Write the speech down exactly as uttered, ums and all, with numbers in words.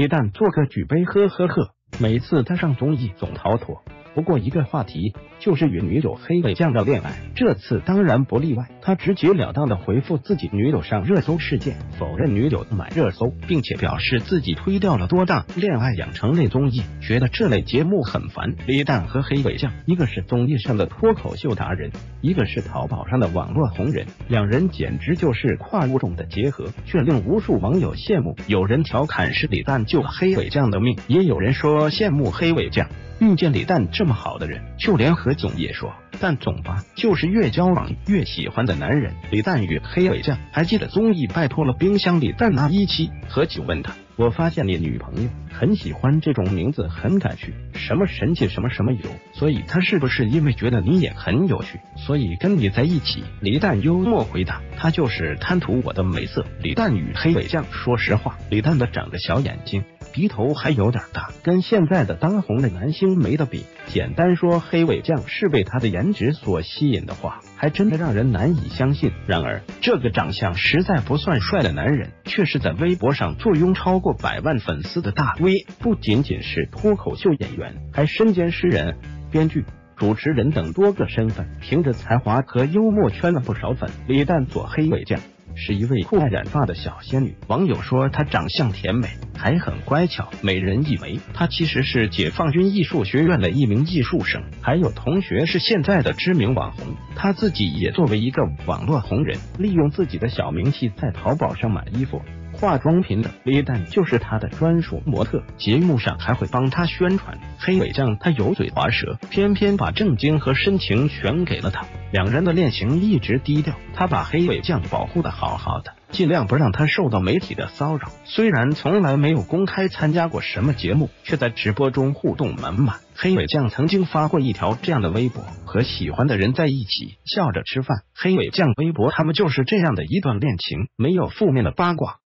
李诞做个举杯，呵呵呵。每次他上综艺总逃脱不过一个话题，就是与女友黑尾酱的恋爱。这次当然不例外，他直截了当的回复自己女友上热搜事件，否认女友买热搜，并且表示自己推掉了多档恋爱养成类综艺，觉得这类节目很烦。李诞和黑尾酱，一个是综艺上的脱口秀达人，一个是淘宝上的网络红人，两人简直就是跨物种的结合，却令无数网友羡慕。有人调侃是李诞救了黑尾酱的命，也有人说羡慕黑尾酱遇见李诞这么好的人，就连何炅也说，但总吧，就是越交往越喜欢的男人。李诞与黑尾酱，还记得综艺拜托了冰箱李诞那一期，何炅问他，我发现你女朋友很喜欢这种名字，很感趣，什么神奇什么什么有，所以他是不是因为觉得你也很有趣，所以跟你在一起？李诞幽默回答，他就是贪图我的美色。李诞与黑尾酱，说实话，李诞的长着小眼睛，鼻头还有点大，跟现在的当红的男星没得比。简单说，黑尾酱是被他的颜值所吸引的话，还真的让人难以相信。然而，这个长相实在不算帅的男人，却是在微博上坐拥超过百万粉丝的大 V， 不仅仅是脱口秀演员，还身兼诗人、编剧、主持人等多个身份，凭着才华和幽默圈了不少粉。李诞左黑尾酱是一位酷爱染发的小仙女，网友说她长相甜美，还很乖巧，美人一枚。她其实是解放军艺术学院的一名艺术生，还有同学是现在的知名网红。她自己也作为一个网络红人，利用自己的小名气在淘宝上买衣服、化妆品等，李诞就是他的专属模特，节目上还会帮他宣传。黑尾酱他油嘴滑舌，偏偏把正经和深情全给了他。两人的恋情一直低调，他把黑尾酱保护的好好的，尽量不让他受到媒体的骚扰。虽然从来没有公开参加过什么节目，却在直播中互动满满。黑尾酱曾经发过一条这样的微博，和喜欢的人在一起笑着吃饭。黑尾酱微博他们就是这样的一段恋情，没有负面的八卦。